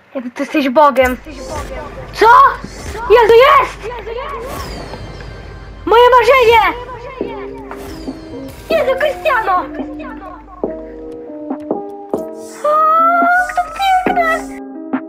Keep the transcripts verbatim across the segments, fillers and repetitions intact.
Jezu, ty jesteś Bogiem. Co? Jezu, jest! Moje marzenie! Jezu, Cristiano! O, to piękne!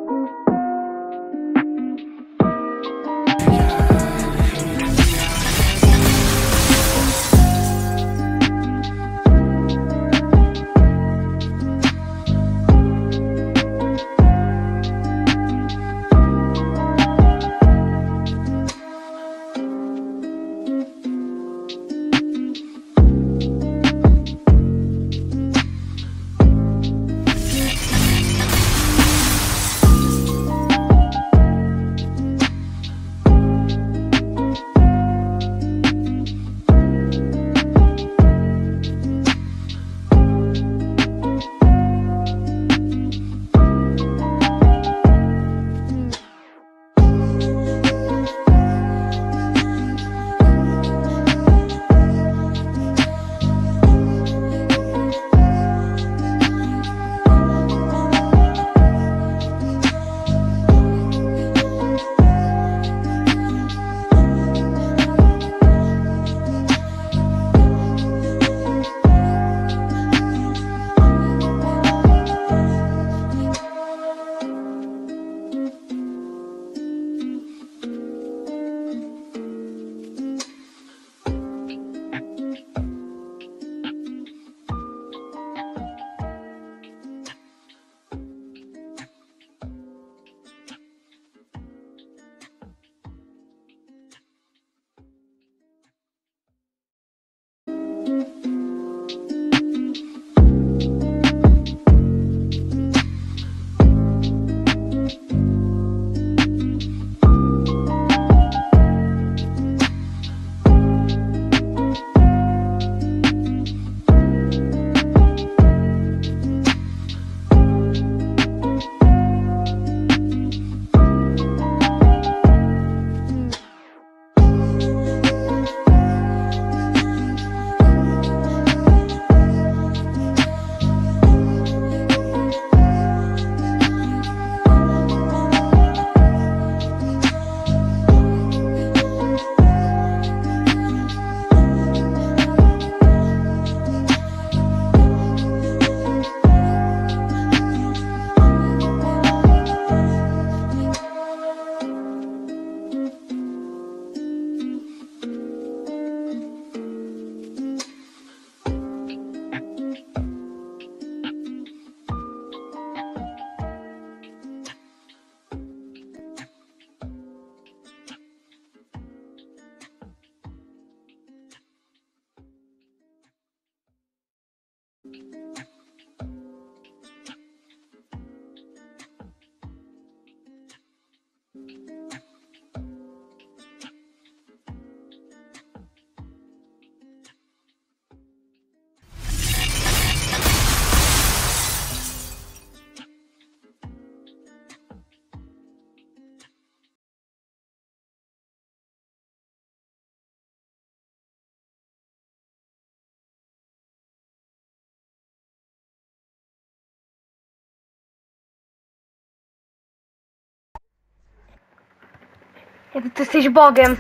Jezu, ty jesteś Bogiem.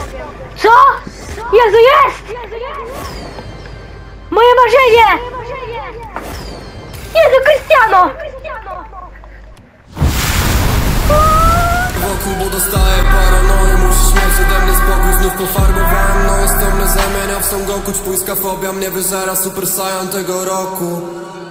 Co? Jezu, jest! Moje marzenie! Jezu, Cristiano! Wokół, bo dostaję paranoję. Musisz mieć ode mnie spokój. Znów pofarbowałem no jest to mnie zamienia w Son Goku. Czpójska fobia mnie wyżera. Super Saiyan tego roku.